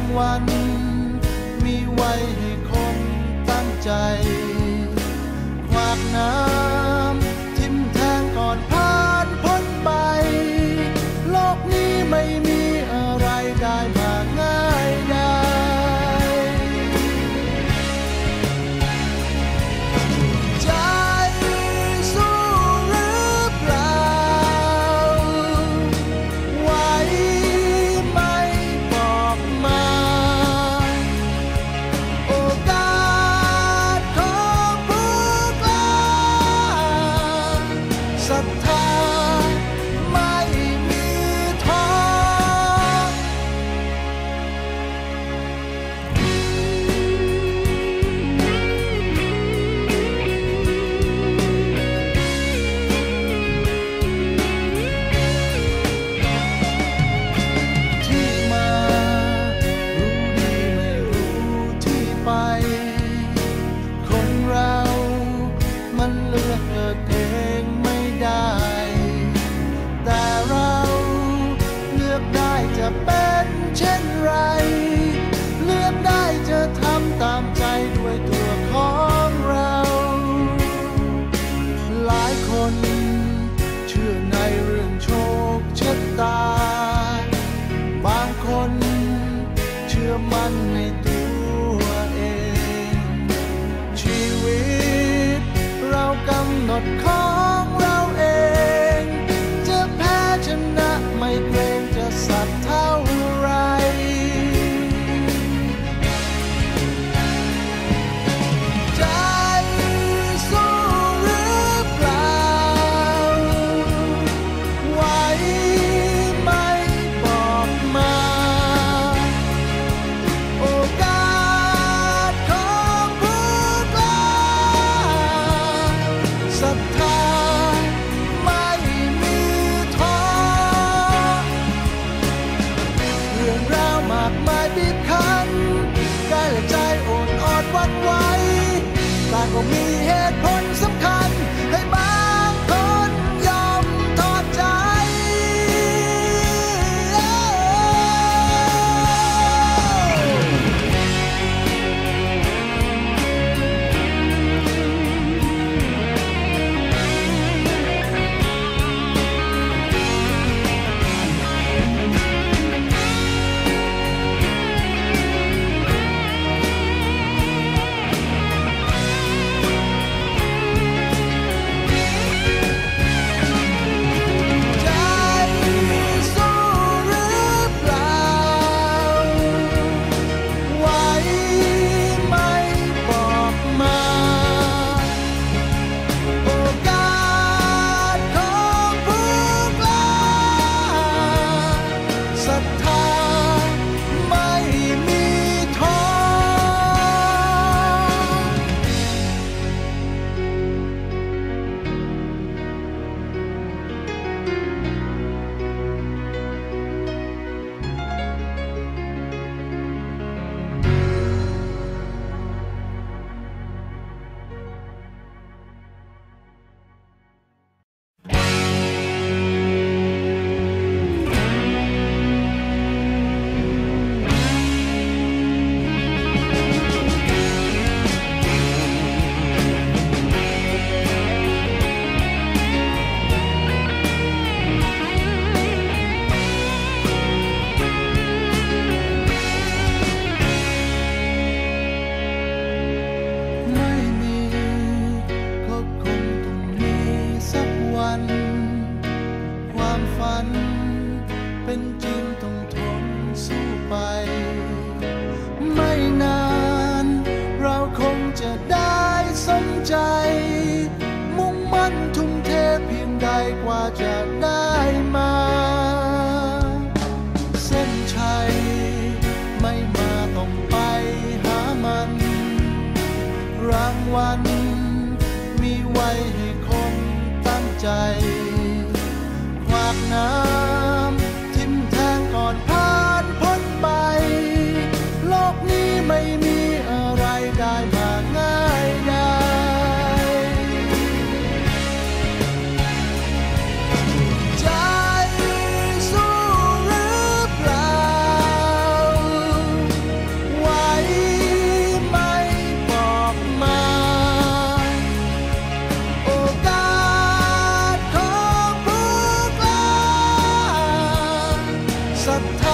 วันมีไว้ให้คนตั้งใจขวากน้ำทิ่มแทงก่อนผ่านพ้นไปโลกนี้ไม่มีอะไรได้มาง่ายดายใจสู้หรือเปล่าไหวไหมบอกมาโอกาสของผู้กล้าศรัทธาไม่มีท้อที่มารู้ดีไม่รู้ที่ไปคนเรามันเลือกเกิดเองไม่ได้แต่เราเลือกได้จะเป็นเช่นไรเลือกได้จะทำตามใจด้วยตัวของเราหลายคนเชื่อในเรื่องโชคชะตาบางคนเชื่อมั่นในตัวเองชีวิตเรากำหนดของเราเองจะแพ้ชนะไม่เกรงจะสักเท่าไรใจสู้หรือเปล่าไหวไหมบอกมาโอกาสของผู้กล้าศรัทธาไม่มีท้อเรื่องราวมากมายบีบคั้นกายและใจโอดออดหวั่นไหวต่างก็มีเหตุผลสำคัญให้บางคนยอมทอดใจใจสู้หรือเปล่าไหวไหมบอกมาโอกาสของผู้กล้าศรัทธาไม่มีท้อ วันมีไว้ให้คนตั้งใจขวากน้ำทิ่มแทงก่อนผ่านพ้นไปโลกนี้ไม่มีอะไรได้มาง่ายได้ใจสู้หรือเปล่าไหศรัทธา